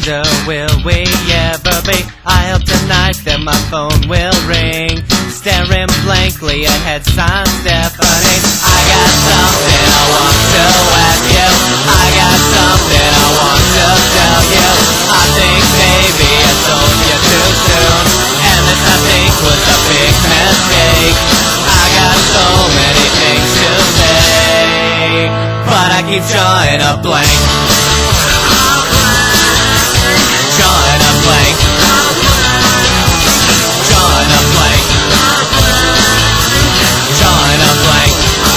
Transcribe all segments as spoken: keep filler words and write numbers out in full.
wonder, will we ever be? I hope tonight that my phone will ring. Staring blankly ahead, sign Stephanie. I got something I want to ask you. I got something I want to tell you. I think maybe I told you too soon, and this I think was a big mistake. I got so many things to say, but I keep drawing a blank. Drawing a blank. Drawing a blank. Drawing a blank.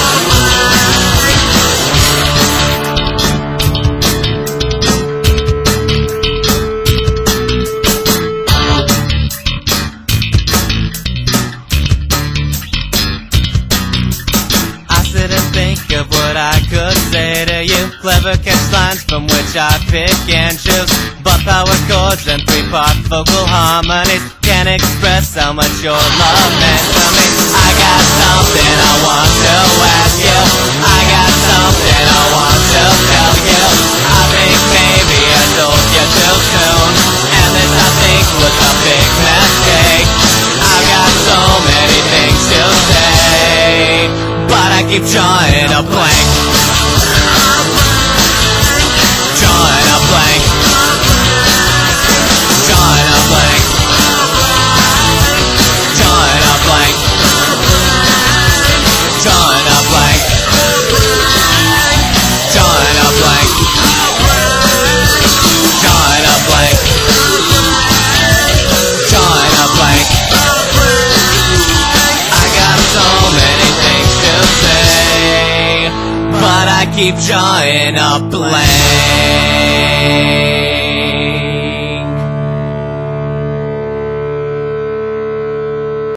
I sit and think of what I could say to you. Clever catch lines from which I pick and choose, but power chords and three-part vocal harmonies can't express how much your love meant to me. I got something I want to ask you. I got something I want to tell you. I think maybe I told you too soon, and this I think was a big mistake. I got so many things to say, but I keep drawing a blank. Drawing a blank. Drawing a blank. Drawing a blank. Drawing a blank. Drawing a blank. Drawing a blank. Drawing a blank. I got so many things to say, but I keep drawing a blank.